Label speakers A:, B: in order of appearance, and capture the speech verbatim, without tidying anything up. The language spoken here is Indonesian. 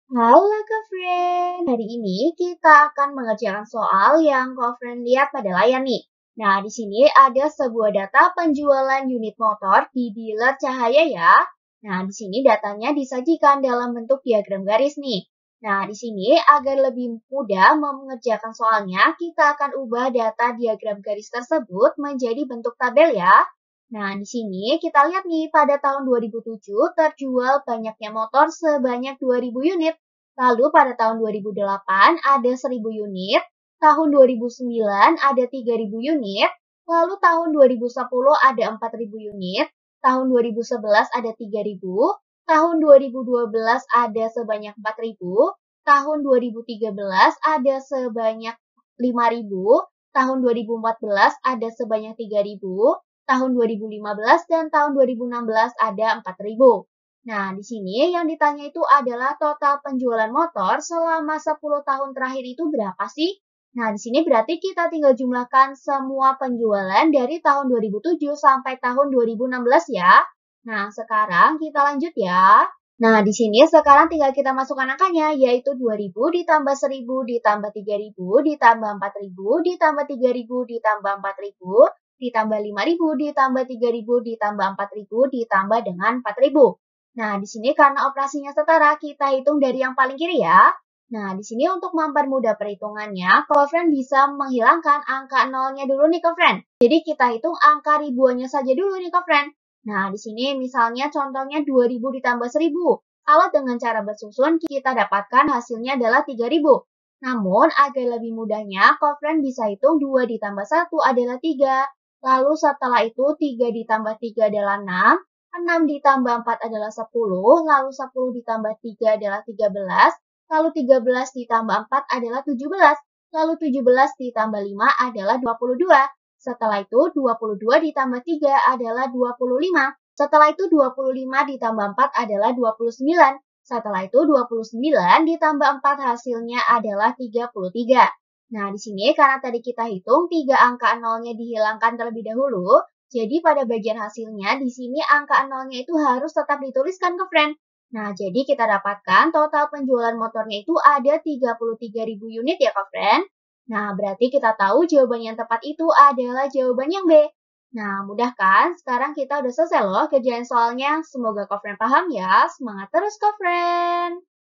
A: Halo Kak Friend, hari ini kita akan mengerjakan soal yang Kak Friend lihat pada layar nih. Nah, di sini ada sebuah data penjualan unit motor di dealer Cahaya ya. Nah, di sini datanya disajikan dalam bentuk diagram garis nih. Nah, di sini agar lebih mudah mengerjakan soalnya, kita akan ubah data diagram garis tersebut menjadi bentuk tabel ya. Nah, di sini kita lihat nih pada tahun dua ribu tujuh terjual banyaknya motor sebanyak dua ribu unit. Lalu pada tahun dua ribu delapan ada seribu unit, tahun dua ribu sembilan ada tiga ribu unit, lalu tahun dua ribu sepuluh ada empat ribu unit, tahun dua ribu sebelas ada tiga ribu, tahun dua ribu dua belas ada sebanyak empat ribu, tahun dua ribu tiga belas ada sebanyak lima ribu, tahun dua ribu empat belas ada sebanyak tiga ribu, tahun dua ribu lima belas dan tahun dua ribu enam belas ada empat ribu. Nah, di sini yang ditanya itu adalah total penjualan motor selama sepuluh tahun terakhir itu berapa sih? Nah, di sini berarti kita tinggal jumlahkan semua penjualan dari tahun dua ribu tujuh sampai tahun dua ribu enam belas ya. Nah, sekarang kita lanjut ya. Nah, di sini sekarang tinggal kita masukkan angkanya, yaitu dua ribu ditambah seribu ditambah tiga ribu ditambah empat ribu ditambah tiga ribu ditambah empat ribu ditambah lima ribu ditambah tiga ribu ditambah empat ribu ditambah dengan empat ribu. Nah, di sini karena operasinya setara, kita hitung dari yang paling kiri ya. Nah, di sini untuk mempermudah perhitungannya, Kofriend bisa menghilangkan angka nolnya dulu nih, Kofriend. Jadi kita hitung angka ribuannya saja dulu nih, Kofriend. Nah, di sini misalnya contohnya dua ribu ditambah seribu. Kalau dengan cara bersusun, kita dapatkan hasilnya adalah tiga ribu. Namun, agar lebih mudahnya, Kofriend bisa hitung dua ditambah satu adalah tiga. Lalu setelah itu, tiga ditambah tiga adalah enam. enam ditambah empat adalah sepuluh, lalu sepuluh ditambah tiga adalah tiga belas, lalu tiga belas ditambah empat adalah tujuh belas, lalu tujuh belas ditambah lima adalah dua puluh dua. Setelah itu dua puluh dua ditambah tiga adalah dua puluh lima. Setelah itu dua puluh lima ditambah empat adalah dua puluh sembilan. Setelah itu dua puluh sembilan ditambah empat hasilnya adalah tiga puluh tiga. Nah, di sini karena tadi kita hitung tiga angka nolnya dihilangkan terlebih dahulu, jadi pada bagian hasilnya di sini angka nolnya itu harus tetap dituliskan ke friend. Nah, jadi kita dapatkan total penjualan motornya itu ada tiga puluh tiga ribu unit ya ke friend. Nah, berarti kita tahu jawaban yang tepat itu adalah jawaban yang B. Nah, mudah kan? Sekarang kita udah selesai loh kerjaan soalnya. Semoga kau friend paham ya. Semangat terus kau friend.